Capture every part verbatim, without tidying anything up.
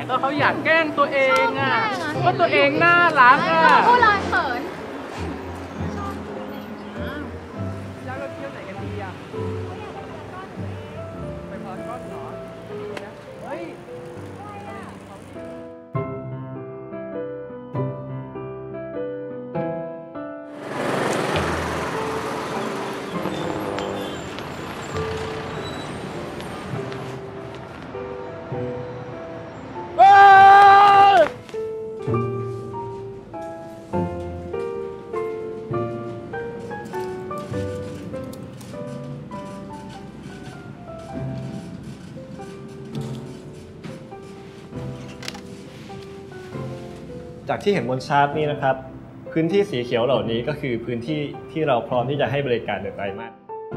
แล้วเขาอยากแกล้งตัวเองอ่ะว่าตัวเองน่ารักอ่ะพูดลอยเขินแล้วเราเที่ยวไหนกันดีอ่ะไปพารากอนเหรอเฮ้ยจากที่เห็นบนชาร์ตนี้นะครับพื้นที่สีเขียวเหล่านี้ก็คือพื้นที่ที่เราพร้อมที่จะให้บริการในไตรมาส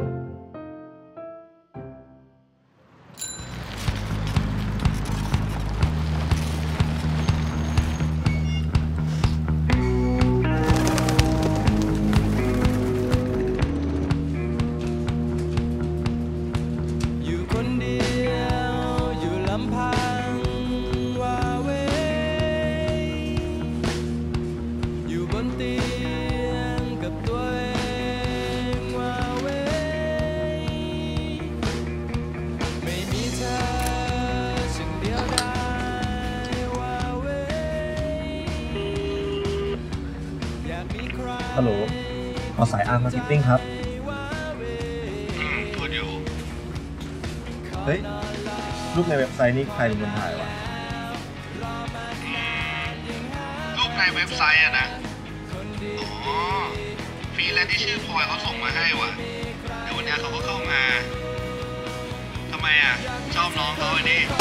ฮัลโหลขอสายอาร์มมาร์เก็ตติ้งครับอืมพูดอยู่เฮ้ยรูปในเว็บไซต์นี่ใครเป็นคนถ่ายวะรูปในเว็บไซต์อะนะอ๋อฟรีแลนซ์ที่ชื่อพลอยเขาส่งมาให้ว่ะเดี๋ยววันนี้เขาก็เข้ามาทำไมอะชอบน้องเขาอันนี้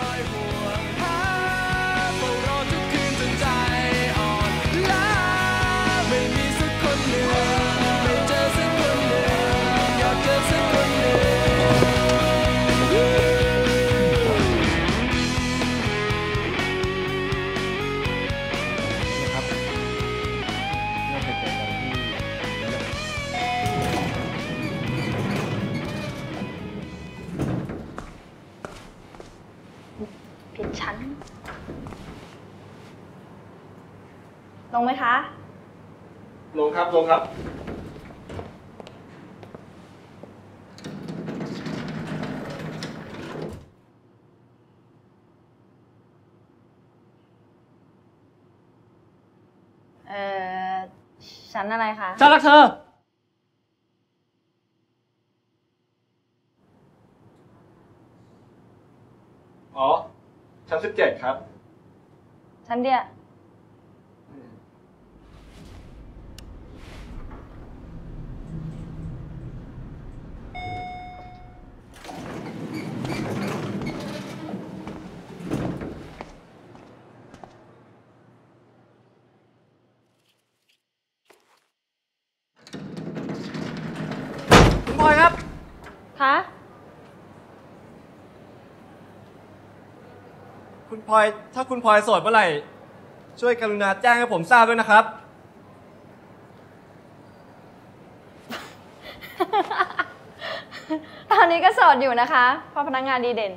ผิดชั้นลงไหมคะลงครับลงครับเอ่อชั้นอะไรคะฉันรักเธออ๋อชั้นสิบเจ็ดครับชั้นเดียวคุณพลอยครับคะคุณพลอยถ้าคุณพลอยโสดเมื่อไหร่ช่วยกรุณาแจ้งให้ผมทราบด้วยนะครับตอนนี้ก็โสดอยู่นะคะเพราะพนักงานดีเด่น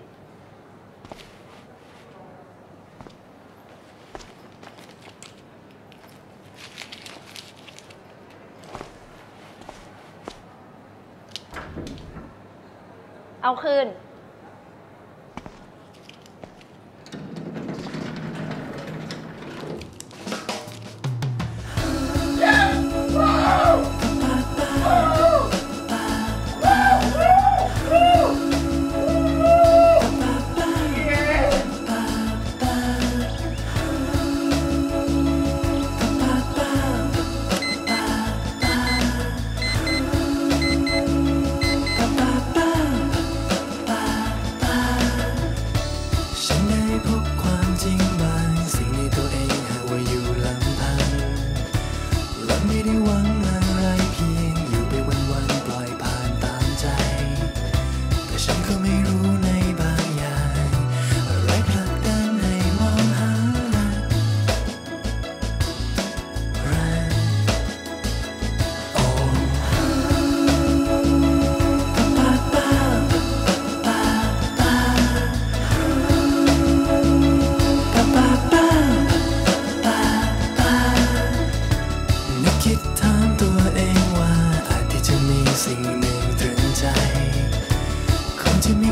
เอาคืน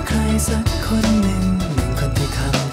ใครสักคนหนึ่งหนึ่งคนที่ทำ